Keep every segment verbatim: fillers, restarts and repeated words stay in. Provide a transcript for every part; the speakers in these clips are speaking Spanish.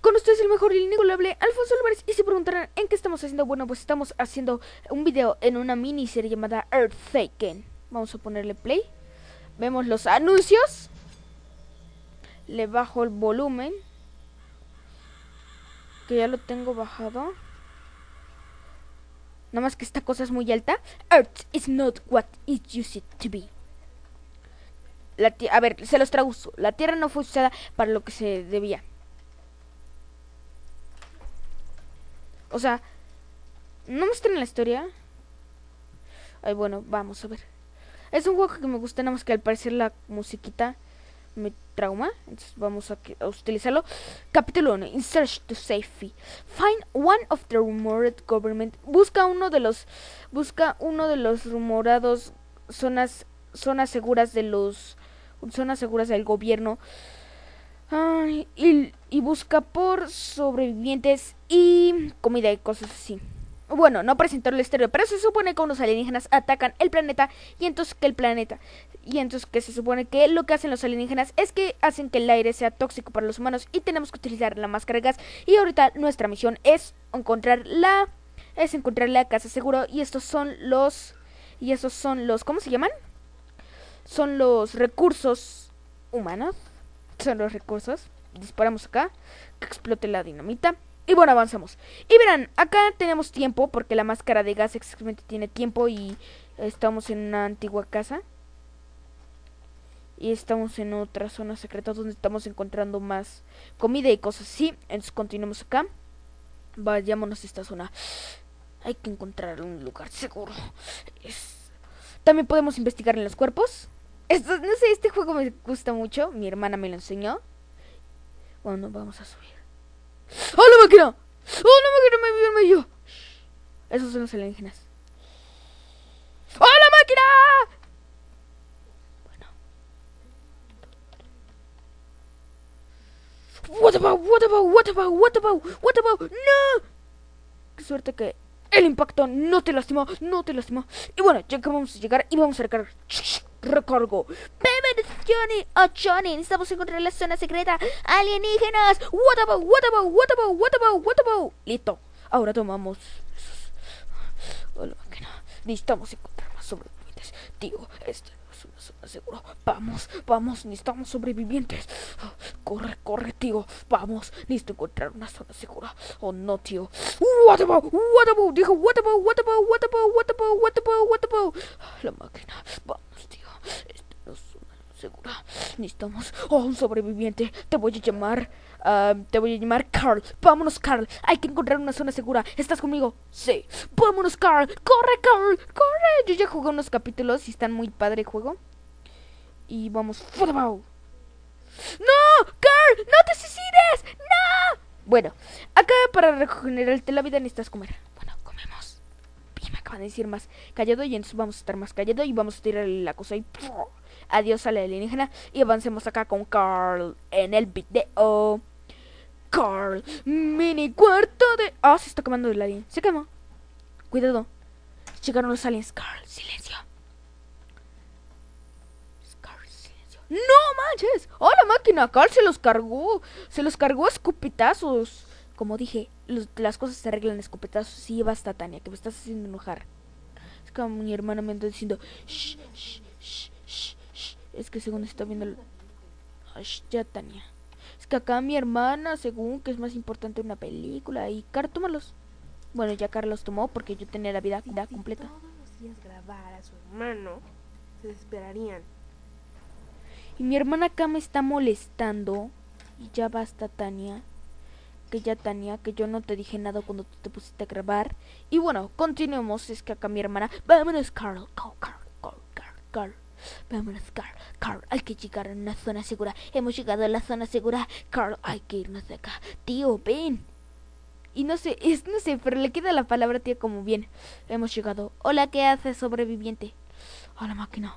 con ustedes el mejor y el inigualable Alfonso Álvarez. Y se preguntarán en qué estamos haciendo. Bueno, pues estamos haciendo un video en una miniserie llamada Earthquake. Vamos a ponerle play. Vemos los anuncios. Le bajo el volumen, que ya lo tengo bajado. Nada más que esta cosa es muy alta. Earth is not what it used to be. La a ver, se los traduzco. La Tierra no fue usada para lo que se debía. O sea, no muestran la historia. Ay, bueno, vamos a ver. Es un juego que me gusta, nada más que al parecer la musiquita me trauma. Entonces vamos a, a utilizarlo. Capítulo uno. In search to safety. Find one of the rumored government. Busca uno de los busca uno de los rumorados zonas zonas seguras de los zonas seguras del gobierno. Ay, y, y busca por sobrevivientes y comida y cosas así. Bueno, no presentó la historia, pero se supone que unos alienígenas atacan el planeta y entonces que el planeta y entonces que se supone que lo que hacen los alienígenas es que hacen que el aire sea tóxico para los humanos y tenemos que utilizar la máscara de gas. Y ahorita nuestra misión es encontrar la es encontrar la casa seguro y estos son los y estos son los ¿cómo se llaman? Son los recursos humanos. Son los recursos. Disparamos acá, que explote la dinamita. Y bueno, avanzamos. Y verán, acá tenemos tiempo, porque la máscara de gas exactamente tiene tiempo. Y estamos en una antigua casa. Y estamos en otra zona secreta donde estamos encontrando más comida y cosas así. Entonces continuamos acá. Vayámonos a esta zona. Hay que encontrar un lugar seguro. Es... También podemos investigar en los cuerpos. Esto, no sé, este juego me gusta mucho. Mi hermana me lo enseñó. Bueno, vamos a subir. ¡Oh, la máquina! ¡Oh, la máquina me vio, me vio! Esos son los alienígenas. ¡Oh, la máquina! Bueno. What about, what about, what about, what about, what about? ¡No! Qué suerte que el impacto no te lastimó, no te lastimó. Y bueno, ya que vamos a llegar y vamos a recargar. Recargo. Bienvenidos, Johnny. Oh, Johnny, necesitamos encontrar la zona secreta. Alienígenas. What about, what about, what about, what about, what about. Listo. Ahora tomamos. Hola, máquina. Necesitamos encontrar más sobrevivientes. Tío, esta es una zona segura. Vamos, vamos, necesitamos sobrevivientes. Corre, corre, tío. Vamos, necesito encontrar una zona segura. Oh, no, tío. What about, what about. Dijo, what about, what about, what about, what about, what about, what about. La máquina. Vamos, tío. Esta no es una segura. Necesitamos oh, un sobreviviente. Te voy a llamar. Uh, te voy a llamar Carl. Vámonos, Carl. Hay que encontrar una zona segura. ¿Estás conmigo? Sí. Vámonos, Carl. Corre, Carl. Corre. Yo ya jugué unos capítulos y están muy padre el juego. Y vamos. ¡No! ¡Carl! ¡No te suicides! ¡No! Bueno, acá para regenerarte la vida necesitas comer. Bueno, comemos. Y me acaban de decir más callado y entonces vamos a estar más callado y vamos a tirarle la cosa y ¡pum! Adiós a la alienígena. Y avancemos acá con Carl en el video. Carl, mini cuarto de... Ah, oh, se está quemando el alien. Se quemó. Cuidado. Llegaron los aliens. Carl, silencio. Carl, silencio. ¡No manches! ¡Oh, la máquina! Carl se los cargó. Se los cargó a escupitazos. Como dije, los, las cosas se arreglan a escupitazos. Sí, basta, Tania, que me estás haciendo enojar. Es como mi hermana me anda diciendo... Shh, shh, shh, shh, shh. Es que según está viendo... El... Ay, ya, Tania. Es que acá mi hermana, según que es más importante una película. Y Carl, tómalos. Bueno, ya Carl los tomó porque yo tenía la vida, vida completa. Si todos los días grabara a su hermano, se desesperarían. Y mi hermana acá me está molestando. Y ya basta, Tania. Que ya, Tania, que yo no te dije nada cuando tú te pusiste a grabar. Y bueno, continuemos. Es que acá mi hermana... Vámonos, Carl. Carl, Carl, Carl, Carl, Carl. Vámonos, Carl. Carl, hay que llegar a una zona segura. Hemos llegado a la zona segura. Carl, hay que irnos de acá. Tío, ven. Y no sé, es, no sé, pero le queda la palabra tío como bien. Hemos llegado. Hola, ¿qué hace, sobreviviente? Hola, máquina.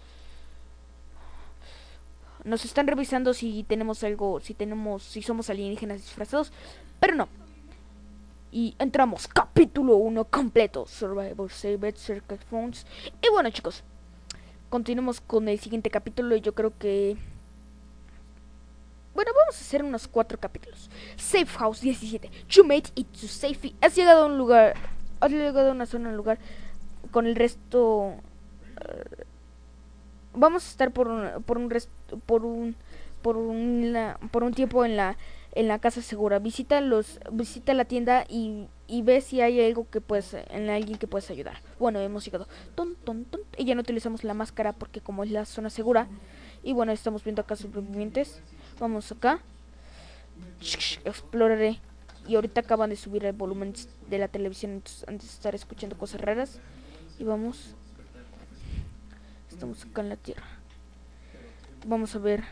Nos están revisando si tenemos algo, si tenemos, si somos alienígenas disfrazados, pero no. Y entramos, capítulo uno completo. Survivor, Saved, Circuit Phones. Y bueno, chicos, continuemos con el siguiente capítulo. Y yo creo que Bueno, vamos a hacer unos cuatro capítulos. Safe House diecisiete. You made it to safety. Has llegado a un lugar. Has llegado a una zona, un lugar. Con el resto. Uh, vamos a estar por un. Por un. Rest, por un. Por un. La, por un tiempo en la. En la casa segura. Visita los. Visita la tienda y. Y ve si hay algo que puedes. En alguien que puedes ayudar. Bueno, hemos llegado. Ton, ton, ton. Y ya no utilizamos la máscara porque como es la zona segura. Y bueno, estamos viendo acá supervivientes. Vamos acá. Exploraré. Y ahorita acaban de subir el volumen de la televisión. Entonces, antes de estar escuchando cosas raras. Y vamos. Estamos acá en la tierra. Vamos a ver.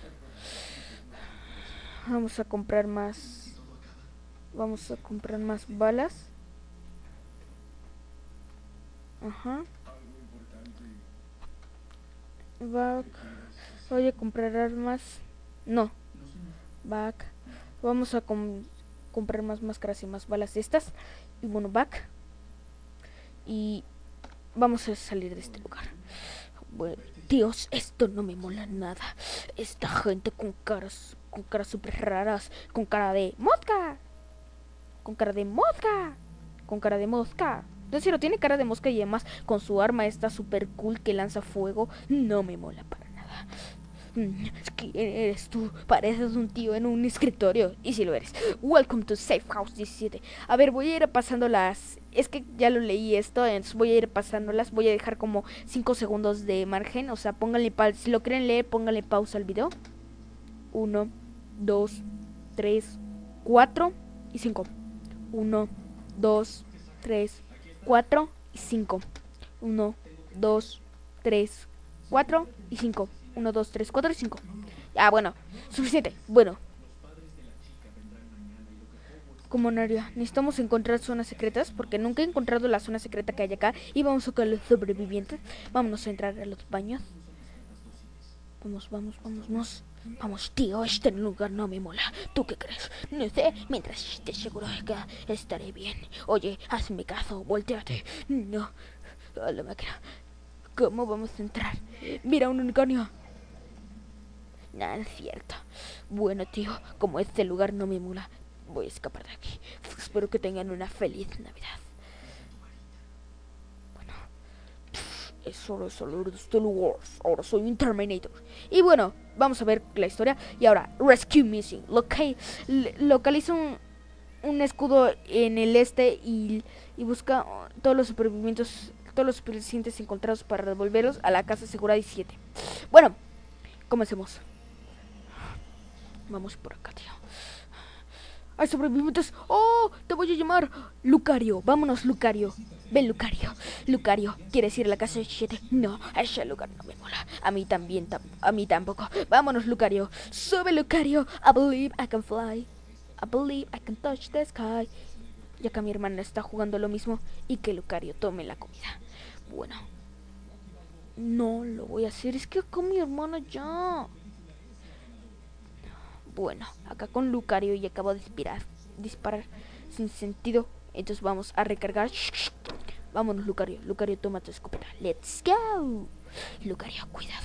Vamos a comprar más. Vamos a comprar más balas. Ajá. Back. Voy a comprar armas. No. Back. Vamos a com comprar más máscaras y más balas de estas. Y bueno, back. Y vamos a salir de este lugar. Bueno, Dios, esto no me mola nada. Esta gente con caras, con caras súper raras. Con cara de mosca. Con cara de mosca. Con cara de mosca. No sé, no tiene cara de mosca y además con su arma esta súper cool que lanza fuego. No me mola para nada. ¿Quién eres tú? Pareces un tío en un escritorio. Y si lo eres. Welcome to Safe House diecisiete. A ver, voy a ir pasando las. Es que ya lo leí esto, entonces voy a ir pasándolas. Voy a dejar como cinco segundos de margen. O sea, pónganle pausa. Si lo quieren leer, pónganle pausa al video. uno, dos, tres, cuatro y cinco. uno, dos, tres, cuatro y cinco. uno, dos, tres, cuatro y cinco. uno, dos, tres, cuatro y cinco. Ah, bueno, suficiente. Bueno. Como Naria, necesitamos encontrar zonas secretas porque nunca he encontrado la zona secreta que hay acá. Y vamos a buscar a los sobrevivientes. Vámonos a entrar a los baños. Vamos, vamos, vamos, vamos. Vamos, tío, este lugar no me mola. ¿Tú qué crees? No sé, mientras esté seguro de que estaré bien. Oye, hazme caso, volteate. No, a la máquina. ¿Cómo vamos a entrar? Mira, un unicornio. Nada, es cierto. Bueno, tío, como este lugar no me mola, voy a escapar de aquí. Espero que tengan una feliz Navidad. Bueno, es hora de salir de este lugar. Ahora soy un Terminator. Y bueno, vamos a ver la historia. Y ahora, Rescue Missing. Loca localiza un, un escudo en el este y, y busca todos los supervivientes, todos los supervivientes encontrados para devolverlos a la casa segura diecisiete. Bueno, comencemos. Vamos por acá, tío. ¡Hay sobrevivientes! ¡Oh! Te voy a llamar Lucario. Vámonos, Lucario. Ven, Lucario. Lucario, ¿quieres ir a la casa diecisiete? No, ese lugar no me mola. A mí también, tam a mí tampoco. Vámonos, Lucario. Sube, Lucario. I believe I can fly. I believe I can touch the sky. Ya que mi hermana está jugando lo mismo y que Lucario tome la comida. Bueno. No lo voy a hacer. Es que con mi hermana ya... Bueno, acá con Lucario y acabo de disparar, disparar sin sentido. Entonces vamos a recargar. Vámonos, Lucario. Lucario, toma tu escopeta. Let's go. Lucario, cuidado.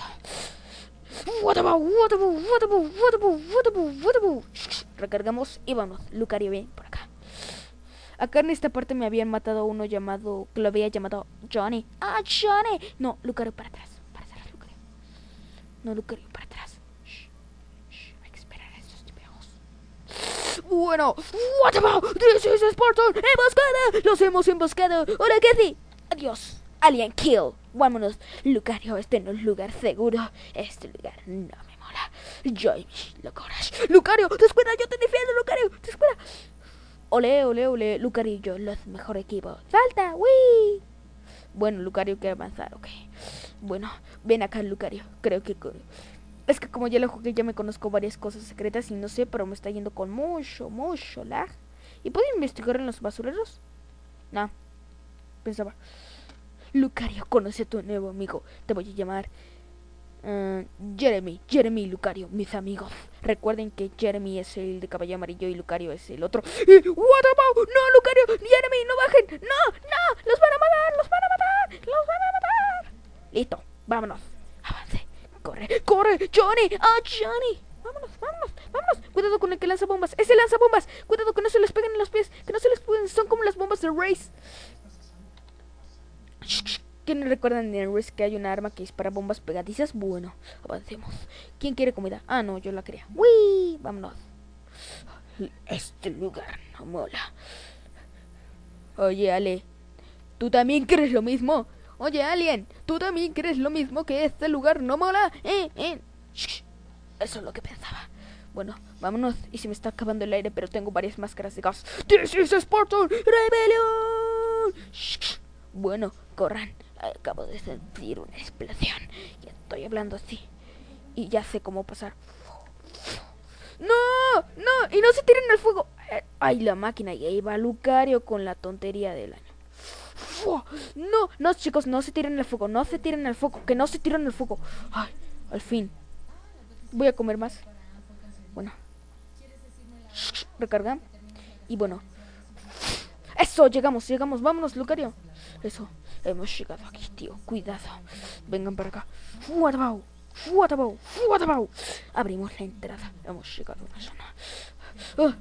Recargamos y vamos. Lucario, ven por acá. Acá en esta parte me habían matado a uno llamado, que lo había llamado Johnny. ¡Ah, Johnny! No, Lucario, para atrás. Para atrás, Lucario. No, Lucario, para atrás. Bueno, what about this is Spartan? ¡Emboscada! ¡Los hemos emboscado! ¡Hola, Kathy! ¡Adiós! Alien kill. Vámonos. Lucario, este no es lugar seguro. Este lugar no me mola. Yo locoras. Lucario, te espera, yo te defiendo, Lucario. Te espera. Ole, ole, ole. Lucario y yo, los mejor equipo. ¡Salta! ¡Wii! Bueno, Lucario quiere avanzar, ok. Bueno, ven acá, Lucario. Creo que... Es que como ya lo jugué, ya me conozco varias cosas secretas y no sé, pero me está yendo con mucho, mucho lag. ¿Y puedo investigar en los basureros? No, pensaba. Lucario, conoce a tu nuevo amigo. Te voy a llamar uh, Jeremy, Jeremy y Lucario, mis amigos. Recuerden que Jeremy es el de cabello amarillo y Lucario es el otro. ¿What about? No, Lucario, Jeremy, no bajen. No, no, los van a matar, los van a matar, los van a matar. Listo, vámonos. Avance. Corre, corre, Johnny, ah, Johnny. Vámonos, vámonos. vámonos. Cuidado con el que lanza bombas. ¡Ese lanza bombas! Cuidado que no se les peguen en los pies. Que no se les peguen. Son como las bombas de Race. ¿Quiénes recuerdan en Race que hay una arma que dispara bombas pegadizas? Bueno, avancemos. ¿Quién quiere comida? Ah, no, yo la quería. ¡Uy! Vámonos. Este lugar no mola. Oye, Ale, ¿tú también crees lo mismo? Oye, Alien, ¿tú también crees lo mismo que este lugar no mola? ¿Eh? ¿Eh? Shh. Eso es lo que pensaba. Bueno, vámonos. Y se me está acabando el aire, pero tengo varias máscaras de gas. ¡This is Spartan Rebellion! Shh. Bueno, corran. Acabo de sentir una explosión. Ya estoy hablando así. Y ya sé cómo pasar. ¡No! ¡No! ¡Y no se tiren al fuego! ¡Ay, la máquina! Y ahí va Lucario con la tontería del año. No, no, chicos, no se tiren al fuego. No se tiren al fuego. Que no se tiren al fuego. Ay, al fin. Voy a comer más. Bueno. Recarga. Y bueno. Eso, llegamos, llegamos. Vámonos, Lucario. Eso. Hemos llegado aquí, tío. Cuidado. Vengan para acá. Fuatabau. Fuatabau. Fuatabau. Abrimos la entrada. Hemos llegado a una zona. Uh.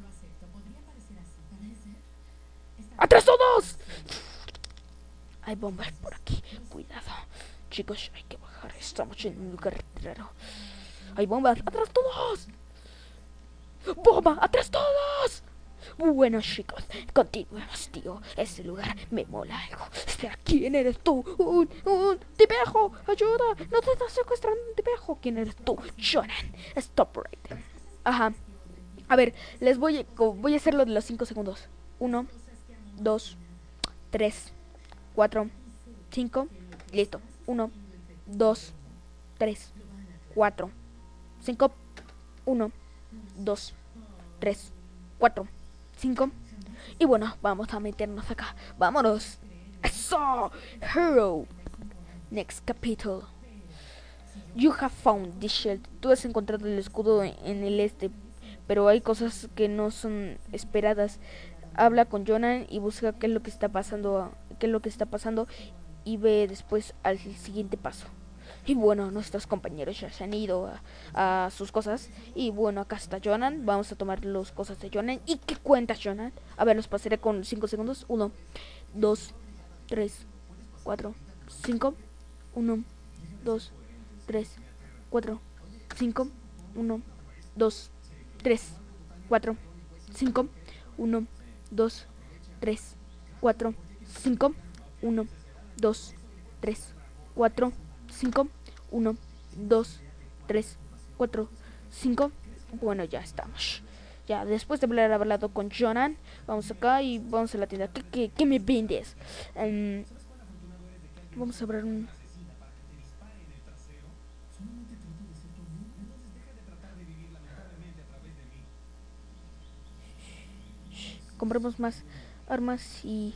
¡Atrás todos! Hay bombas por aquí. Cuidado. Chicos, hay que bajar. Estamos en un lugar raro. Hay bombas. ¡Atrás todos! ¡Bomba! ¡Atrás todos! Bueno, chicos, continuemos, tío. Este lugar me mola algo. Espera, ¿quién eres tú? Un, un tipejo. Ayuda. No te estás secuestrando un tipejo. ¿Quién eres tú? Jonan. Stop right there. Ajá. A ver, les voy a, voy a hacer lo de los cinco segundos. Uno, dos, tres, cuatro, cinco. Listo. Uno, dos, tres, cuatro, cinco. Uno, dos, tres, cuatro, cinco. Y bueno, vamos a meternos acá. Vámonos. Eso. Hero. Next capítulo. You have found this shield. Tú has encontrado el escudo en el este, pero hay cosas que no son esperadas. Habla con Jonan y busca qué es lo que está pasando, qué es lo que está pasando y ve después al siguiente paso. Y bueno, nuestros compañeros ya se han ido a, a sus cosas. Y bueno, acá está Jonan. Vamos a tomar las cosas de Jonan. ¿Y qué cuenta Jonan? A ver, los pasaré con cinco segundos. uno, dos, tres, cuatro, cinco. uno, dos, tres, cuatro, cinco. uno, dos, tres, cuatro, cinco. uno, dos, tres, cuatro, cinco. uno, dos, tres, cuatro, cinco. uno, dos, tres, cuatro, cinco. Bueno, ya estamos. Ya, después de haber hablado con Jonan, vamos acá y vamos a la tienda. ¿Qué, qué, qué me vendes? Um, vamos a abrir un... Compramos más armas y...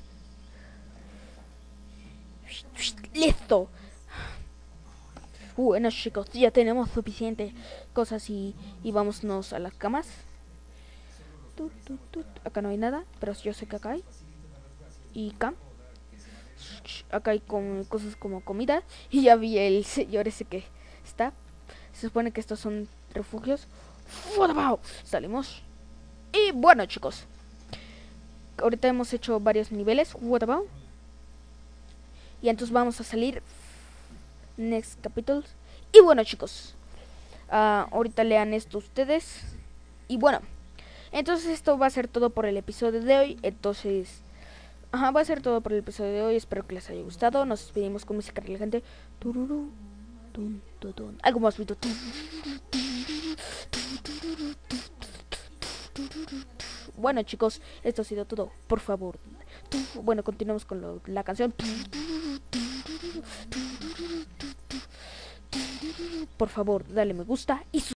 ¡Listo! Bueno, chicos, ya tenemos suficiente cosas y, y vámonos a las camas. Tut, tut, tut. Acá no hay nada, pero yo sé que acá hay. Y acá. Acá hay con, cosas como comida. Y ya vi el señor ese que está. Se supone que estos son refugios. Salimos. Y bueno, chicos. Ahorita hemos hecho varios niveles. Y entonces vamos a salir. Next capítulos. Y bueno, chicos, uh, ahorita lean esto ustedes. Y bueno, entonces esto va a ser todo por el episodio de hoy. Entonces, ajá, va a ser todo por el episodio de hoy. Espero que les haya gustado. Nos despedimos con música relajante. Tururú, tun, tun, tun. Algo más bonito. Bueno, chicos, esto ha sido todo. Por favor. Bueno, continuamos con lo, la canción. Por favor, dale me gusta y